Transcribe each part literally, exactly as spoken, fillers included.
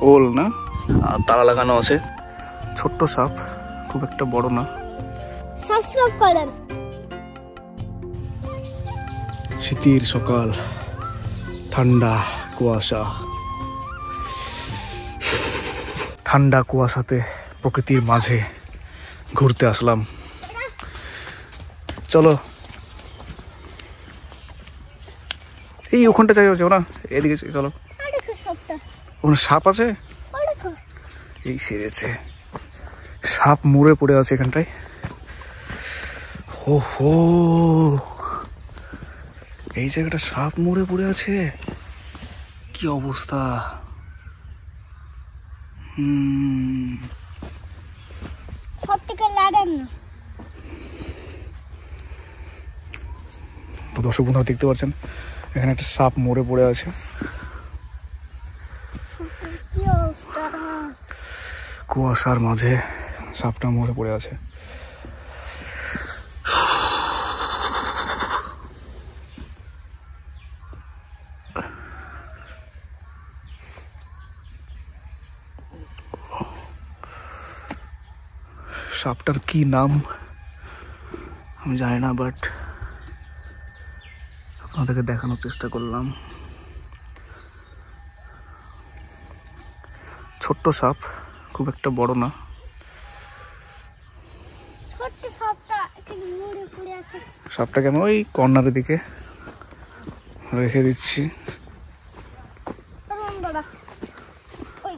ওল না, আর তালা লাগানো আছে। ছোট্ট সাপ, খুব একটা বড় না। সাবস্ক্রাইব করেন। শীতের সকাল, ঠান্ডা কুয়াশা, ঠান্ডা কুয়াশাতে প্রকৃতির মাঝে ঘুরতে আসলাম। চলো এই ওখানটা যাই যাও না, এদিকে চলো। ওখানে সাপ আছে, এই সেরেছে, সাপ মরে পড়ে আছে এখানটায়। ও হো, এই জায়গাটা সাপ মরে পড়ে আছে, কি অবস্থা। হুম, সব থেকে লাগান না। তো দর্শক বন্ধুরা দেখতে পাচ্ছেন এখানে একটা সাপ মরে পড়ে আছে। কি অবস্থা, কুয়াশার মাঝে সাপটা মরে পড়ে আছে। সাপটার কি নাম আমি জানি না, বাট আপনাদেরকে দেখানোর চেষ্টা করলাম। ছোট্ট সাপ, খুব একটা বড় না। ছোট্ট সাপটা এখানে মরে পড়ে আছে। সাপটাকে আমি ওই কর্নারের দিকে রেখে দিচ্ছি। দাদা ওই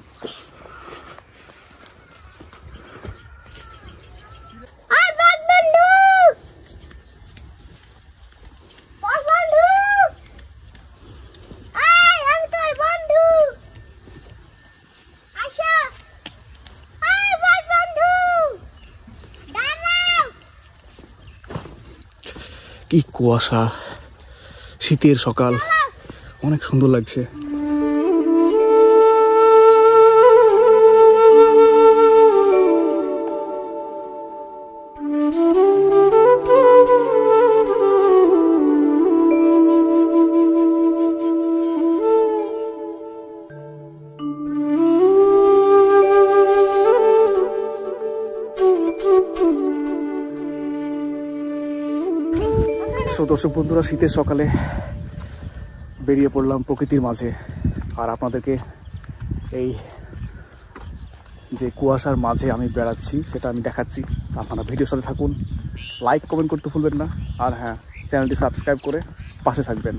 আই বাগ বন্ধু, বাগ বন্ধু, আই আমি তোর বন্ধু, আশা, আই বাগ বন্ধু, দাঁড়াও। কি কুয়াশা, শীতের সকাল, অনেক সুন্দর লাগছে। দর্শক বন্ধুরা, শীতের সকালে বেরিয়ে পড়লাম প্রকৃতির মাঝে, আর আপনাদেরকে এই যে কুয়াশার মাঝে আমি বেড়াচ্ছি সেটা আমি দেখাচ্ছি। আপনারা ভিডিওর সাথে থাকুন, লাইক কমেন্ট করতে ভুলবেন না, আর হ্যাঁ, চ্যানেলটি সাবস্ক্রাইব করে পাশে থাকবেন।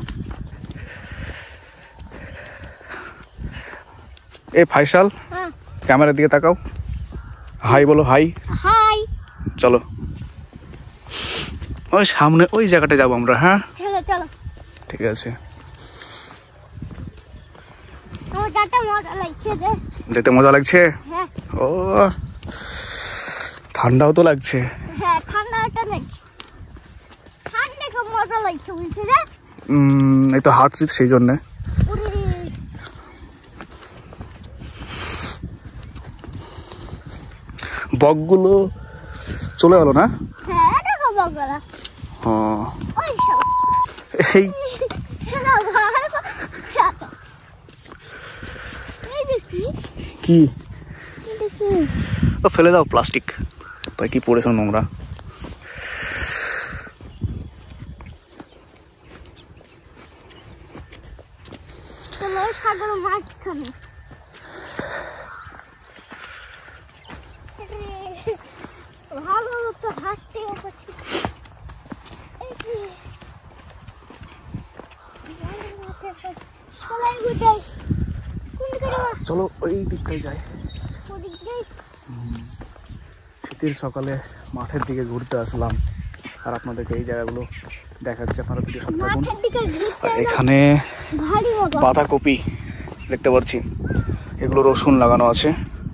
এ ফাইসাল, ক্যামেরার দিকে তাকাও, হাই বলো, হাই হাই। চলো ওই সামনে ওই জায়গাটা যাবো আমরা। হ্যাঁ চলো চলো, ঠিক আছে। আমার যেতে মজা লাগছে যে। যেতে মজা লাগছে? হ্যাঁ। ও ঠান্ডাও তো লাগছে। হ্যাঁ, ঠান্ডাটা নেই, ঠান্ডা খুব মজা লাগছে বলছে যে। উম এই তো হাঁটছি সেই জন্য। বকগুলো চলে গেল না? হ্যাঁ দেখো বকগুলো। হ্যাঁ ওই সব এই কি ও ফেলে দাও, প্লাস্টিক তাই কি পড়েছে নোংরা। তোমার সাগর মাঝখানে ভালো মতো হাঁটতে পারছি। চলো ওই দিকটাই যাই। শীতের সকালে মাঠের দিকে ঘুরতে আসলাম, আর আপনাদেরকে এই জায়গাগুলো দেখাচ্ছি, আপনারা ভিডিও সাথে থাকুন। এখানে বাঁধাকপি দেখতে পাচ্ছি, এগুলো রসুন লাগানো আছে,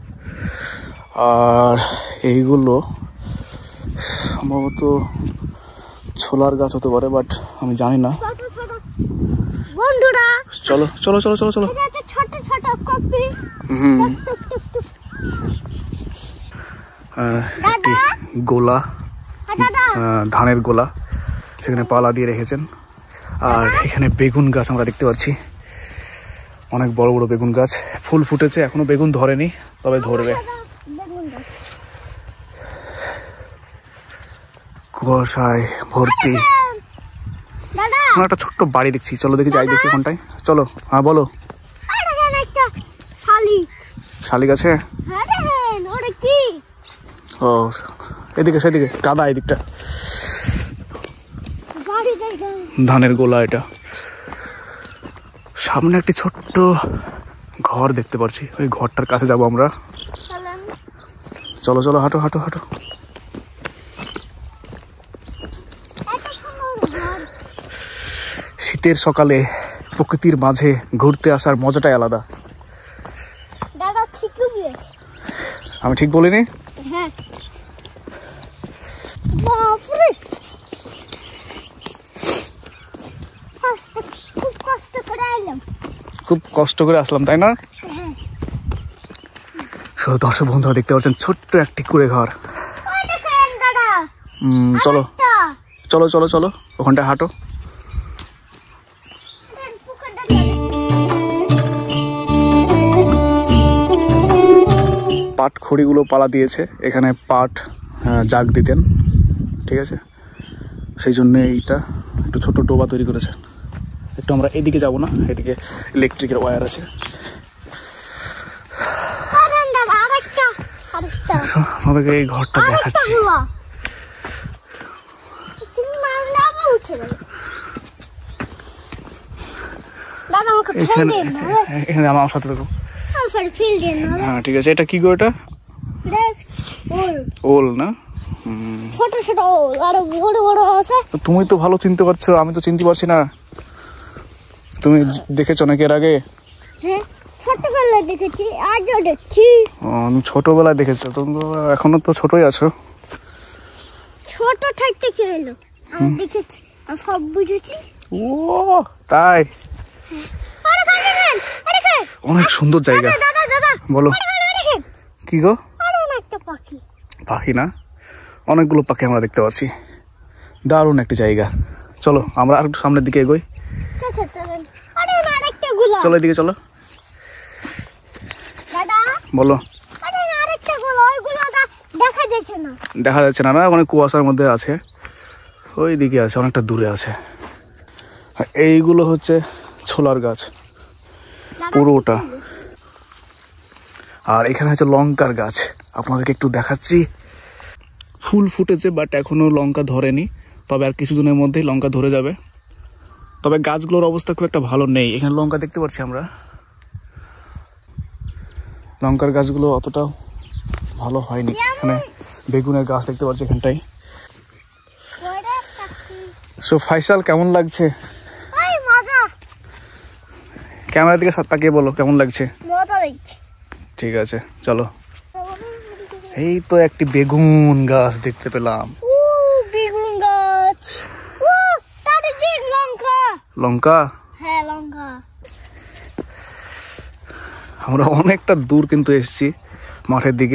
আর এইগুলো সম্ভবত ছোলার গাছ হতে পারে, বাট আমি জানি না। বন্ধুরা চলো চলো চলো চলো চলো। ছোট ছোট কপি, হুম, একটি গোলা, ধানের গোলা, সেখানে পালা দিয়ে রেখেছেন। আর এখানে বেগুন গাছ আমরা দেখতে পাচ্ছি, অনেক বড় বড় বেগুন গাছ, ফুল ফুটেছে, এখনো বেগুন ধরেনি, তবে ধরবে। কুয়াশায় ভর্তি। আমরা একটা ছোট্ট বাড়ি দেখছি, চলো দেখি যাই দেখি কোনটায়। চলো। হ্যাঁ বলো। শালিক আছে? ও এদিকে সেদিকে কাদা, এদিকটা ধানের গোলা। এটা সামনে একটি ছোট্ট ঘর দেখতে পাচ্ছি, ওই ঘরটার কাছে যাবো আমরা। চলো চলো, হাঁটো হাঁটো হাঁটো। শীতের সকালে প্রকৃতির মাঝে ঘুরতে আসার মজাটাই আলাদা। আমি ঠিক বলিনি? খুব কষ্ট করে আসলাম, তাই না? দর্শক বন্ধুরা দেখতে পাচ্ছেন ছোট্ট একটি কুড়ে ঘর। হম চলো চলো চলো চলো, ওখানটায় হাঁটো। পাট খড়িগুলো পালা দিয়েছে, এখানে পাট জাগ দিতেন, ঠিক আছে, সেই জন্য এইটা একটু ছোট ডোবা তৈরি করেছে। একটু আমরা এদিকে যাব না, এদিকে ইলেকট্রিকের ওয়্যার আছে। আমাদেরকে এই ঘরটা দেখাচ্ছি। এখানে আমার সাথে দেখো। হ্যাঁ ঠিক আছে। এটা কি গো? এটা ওল না? ছোট ছোট ওল আর বড় বড় আছে। তুমি তো ভালো চিনতে পারছো, আমি তো চিনতে পারছি না। তুমি দেখেছো নাকি এর আগে? হ্যাঁ ছোটবেলায় দেখেছি, আজও দেখছি। আমি ছোটবেলায় দেখেছো, তুমি এখনো তো ছোটই আছো। ছোট থাকতে কি হলো, আমি দেখেছি, আমি সব বুঝেছি। ও তাই? অনেক সুন্দর জায়গা। দাদা দাদা বলো। কি গো? একটা পাখি। পাখি না, অনেকগুলো পাখি আমরা দেখতে পাচ্ছি। দারুণ একটি জায়গা। চলো আমরা আর একটু সামনের দিকে এগোই। চলো এদিকে চলো। বলো। দেখা যাচ্ছে না, না মানে কুয়াশার মধ্যে আছে, ওই দিকে আছে, অনেকটা দূরে আছে। এইগুলো হচ্ছে ছোলার গাছ পুরোটা। আর এখানে হচ্ছে লঙ্কার গাছ, আপনাদেরকে একটু দেখাচ্ছি। ফুল ফুটেছে বাট এখনো লঙ্কা ধরেনি, তবে আর কিছুদিনের মধ্যেই লঙ্কা ধরে যাবে। তবে গাছগুলোর অবস্থা খুব একটা ভালো নেই। এখানে লঙ্কা দেখতে পাচ্ছি আমরা, লঙ্কার গাছগুলো অতটা ভালো হয়নি। এখানে বেগুনের গাছ দেখতে পাচ্ছি এখানটাই। সো ফাইসাল কেমন লাগছে? ক্যামেরার দিকে তাকিয়ে বলো কেমন লাগছে। ঠিক আছে চলো। এই তো একটি বেগুন গাছ দেখতে পেলাম। বেগুন গাছ, লঙ্কা লঙ্কা। হ্যাঁ লঙ্কা। আমরা অনেকটা দূর কিন্তু এসেছি মাঠের দিকে।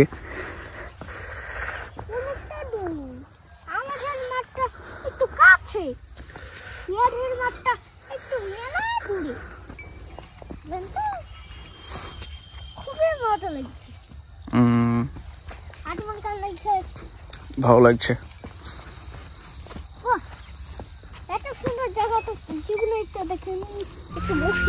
আমাদের মাঠটা একটু কাছে, ইয়াদের মাঠটা একটু মেলা দূরে। খুবই মজা লাগছে। হুম ভালো লাগছে। এত সুন্দর জায়গা তো জীবনে একটু দেখে একটু বসি।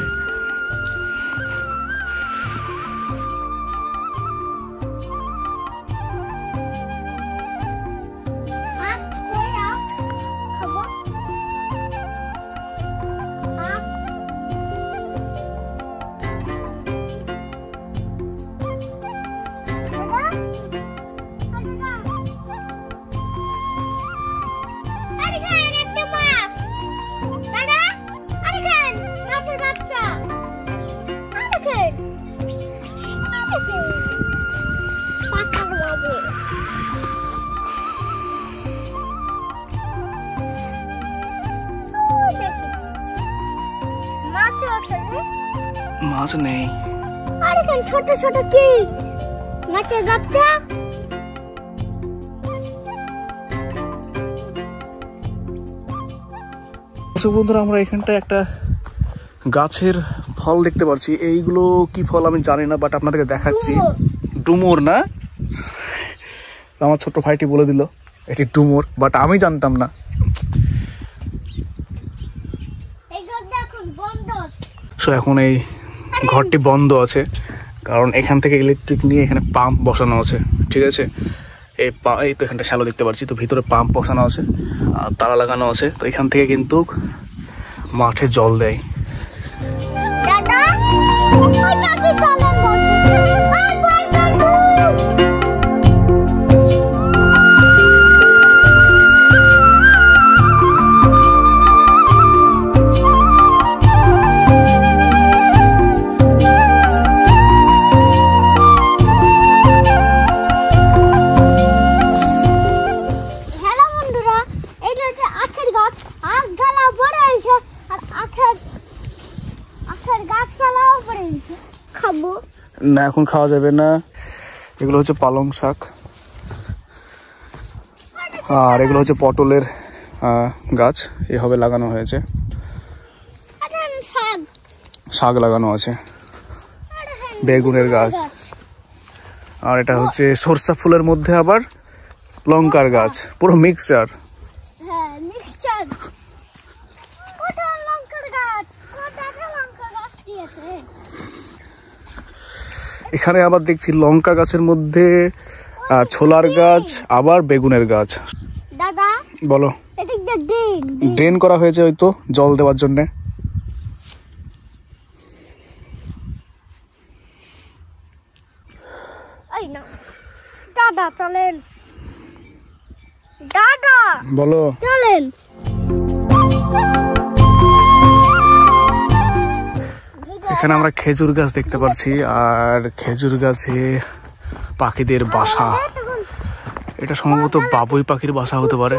মাছ নেই। আরে কেন ছোট ছোট কি মাছের বাচ্চা। বন্ধুরা আমরা এখানটায় একটা গাছের ফল দেখতে পাচ্ছি। এইগুলো কি ফল আমি জানি না, বাট আপনাদেরকে দেখাচ্ছি। ডুমুর না, আমার ছোট্ট ভাইটি বলে দিল এটি ডুমুর, বাট আমি জানতাম না। সো এখন এই ঘরটি বন্ধ আছে, কারণ এখান থেকে ইলেকট্রিক নিয়ে এখানে পাম্প বসানো আছে। ঠিক আছে, এই এই তো এখানটা শ্যালো দেখতে পাচ্ছি, তো ভিতরে পাম্প বসানো আছে আর তালা লাগানো আছে। তো এখান থেকে কিন্তু মাঠে জল দেয়। না, এখন খাওয়া যাবে না। এগুলো হচ্ছে পালং শাক, আর এগুলো হচ্ছে পটলের গাছ, এভাবে লাগানো হয়েছে। শাক লাগানো আছে, বেগুনের গাছ, আর এটা হচ্ছে সরষা ফুলের মধ্যে আবার লঙ্কার গাছ, পুরো মিক্সচার। এখানে আবার দেখছি লঙ্কা গাছের মধ্যে ছোলার গাছ, আবার বেগুনের গাছ। দাদা বলো, ড্রেন করা হয়েছে হয়তো জল দেওয়ার জন্য। দাদা চলেন, দাদা বলো চলেন। এখানে আমরা খেজুর গাছ দেখতে পাচ্ছি, আর খেজুর গাছে পাখিদের বাসা। এটা সম্ভবত বাবুই পাখির বাসা হতে পারে।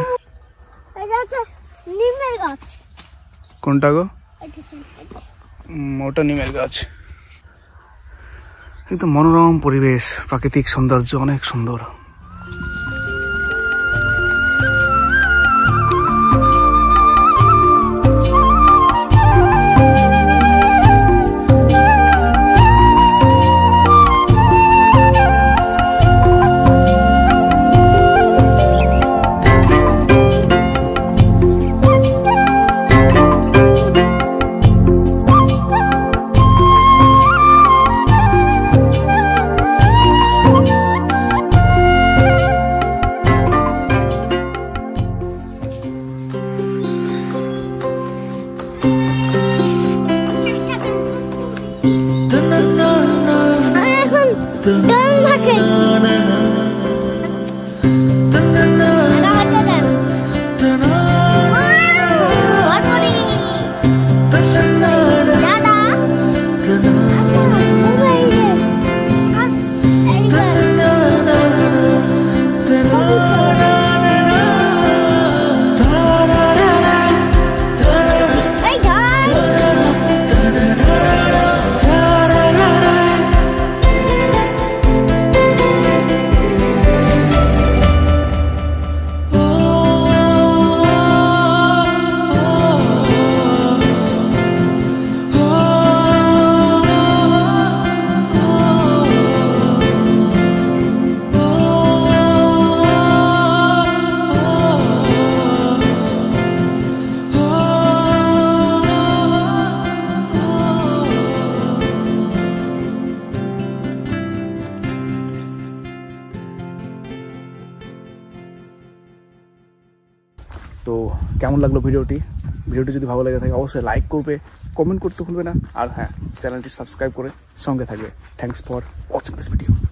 কোনটা গো? ওটা নিমের গাছ। একদম মনোরম পরিবেশ, প্রাকৃতিক সৌন্দর্য অনেক সুন্দর। তো কেমন লাগলো ভিডিওটি? ভিডিওটি যদি ভালো লেগে থাকে অবশ্যই লাইক করবে, কমেন্ট করতে ভুলবে না, আর হ্যাঁ, চ্যানেলটি সাবস্ক্রাইব করে সঙ্গে থাকবে। Thanks for watching this video.